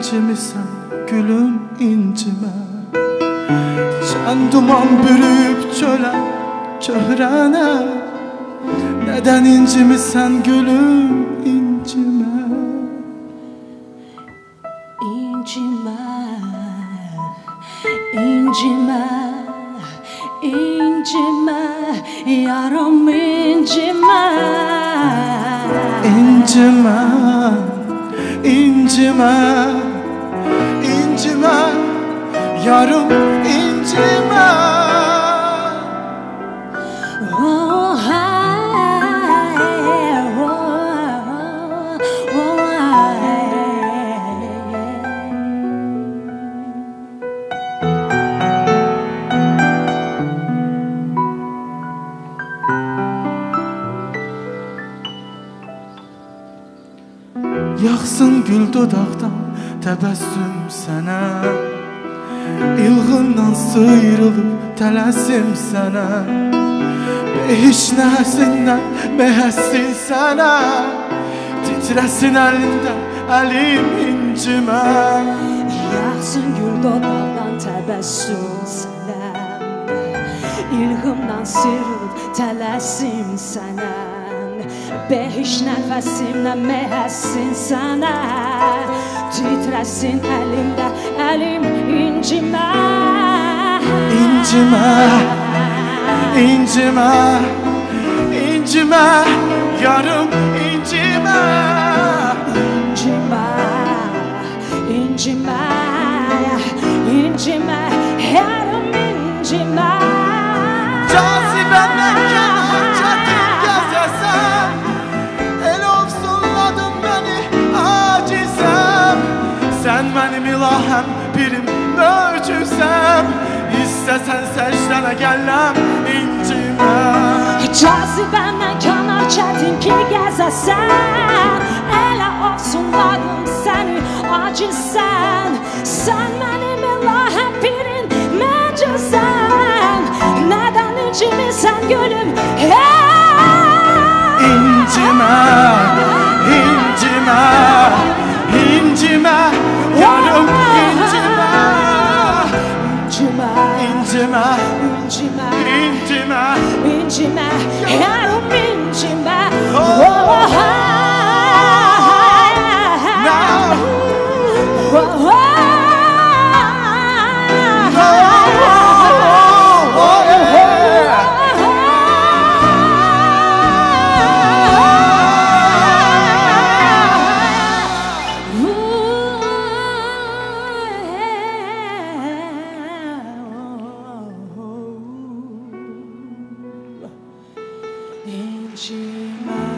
incimisən gülüm incimə. Can duman bürüyüb çölə çöhrənə. Nədən incimisən gülüm incimə. İncimə, incimə, incimə, yarım incimə. İncimə, incimə, incimə, yarım incimə. Oh, Yaxsın gül dodaqdan təbəssüm sənə. İlğından sıyrılıb tələsim sənə. Behiş nəhəsindən məhəssin sənə. Titrəsin əlində əlim incimə. yaxsın gül dodaqdan təbəssüm sənə. İlğımdan sıyrılıb tələsim sənə. Behiş nəfəsimlə məhəssin sənə. Titrəsin əlində əlim incimə. İncimə, incimə, incimə, yarım incimə. İncimə, incimə, incimə, yarım incimə. Cazibəmdən kənar çətin gəzəsəm. El ofsunladın məni acizəm. Sən mənim ilahəm, birim möcüzəm. İstəsən səcdənə gəlləm incimə. Cazibəmdən kənar çətin ki gəzəsən. Elə ofsunladım səni acizsən. Sən mənim ilahəm, birin möcüzəm. Nədən incimisən gülüm? İncimə, incimə, incimə, yarım incimə. İncimə, İncimə, incimə, incimə, incimə, yarım incimə. İncimə.